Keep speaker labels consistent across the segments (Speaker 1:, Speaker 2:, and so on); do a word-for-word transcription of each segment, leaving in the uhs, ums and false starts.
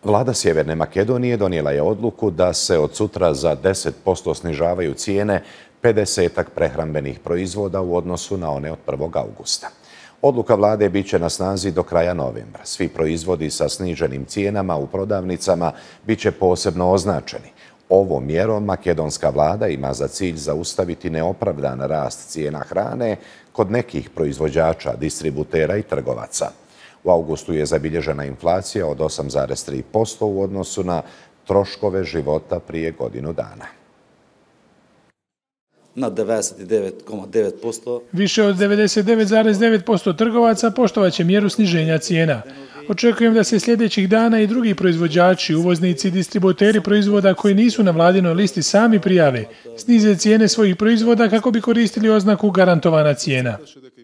Speaker 1: Vlada Sjeverne Makedonije donijela je odluku da se od sutra za deset posto snižavaju cijene pedesetak prehrambenih proizvoda u odnosu na one od prvog augusta. Odluka vlade bit će na snazi do kraja novembra. Svi proizvodi sa sniženim cijenama u prodavnicama bit će posebno označeni. Ovom mjerom makedonska vlada ima za cilj zaustaviti neopravdan rast cijena hrane kod nekih proizvođača, distributera i trgovaca. U augustu je zabilježena inflacija od osam zarez tri posto u odnosu na troškove života prije godinu dana.
Speaker 2: Na devedeset devet zarez devet posto.
Speaker 3: Više od devedeset devet zarez devet posto trgovaca poštovaće mjeru sniženja cijena. Očekujem da se sljedećih dana i drugi proizvođači, uvoznici i distributeri proizvoda koji nisu na vladinoj listi sami prijave, snize cijene svojih proizvoda kako bi koristili oznaku garantovana cijena.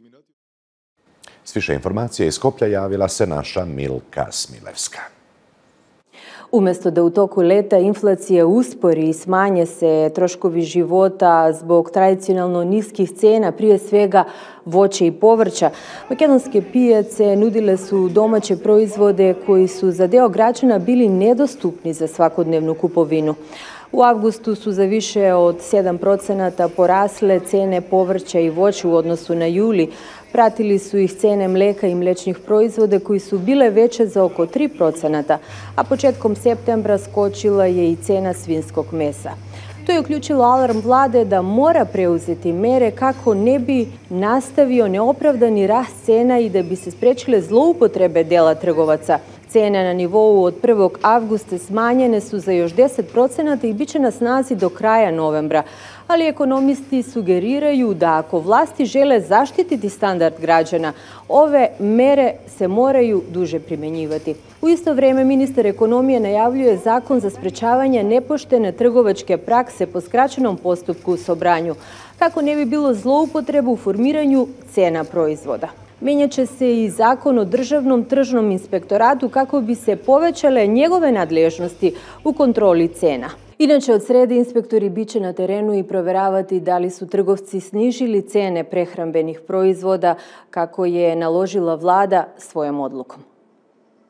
Speaker 1: S više informacije iz Skoplja javila se naša Milka Smilevska.
Speaker 4: Umjesto da u toku leta inflacija uspori i smanje se troškovi života zbog tradicionalno niskih cena, prije svega voće i povrća, makedonske pijace nudile su domaće proizvode koji su za deo građana bili nedostupni za svakodnevnu kupovinu. U avgustu su za više od sedam procenata porasle cene povrća i voća u odnosu na juli. Pratili su ih cene mleka i mlečnih proizvoda koji su bile veće za oko tri procenata, a početkom septembra skočila je i cena svinjskog mesa. To je uključilo alarm vlade da mora preuzeti mere kako ne bi nastavio neopravdani rast cena i da bi se sprečile zloupotrebe dela trgovaca. Cene na nivou od prvog avgusta smanjene su za još deset procenata i bit će na snazi do kraja novembra. Ali ekonomisti sugeriraju da ako vlasti žele zaštititi standard građana, ove mere se moraju duže primjenjivati. U isto vrijeme ministar ekonomije najavljuje zakon za sprečavanje nepoštene trgovačke prakse po skraćenom postupku u Sobranju, kako ne bi bilo zloupotrebe u formiranju cena proizvoda. Mijenjat će se i zakon o državnom tržnom inspektoratu kako bi se povećale njegove nadležnosti u kontroli cena. Inače, od srede inspektori bit će na terenu i provjeravati da li su trgovci snižili cene prehrambenih proizvoda kako je naložila vlada svojom odlukom.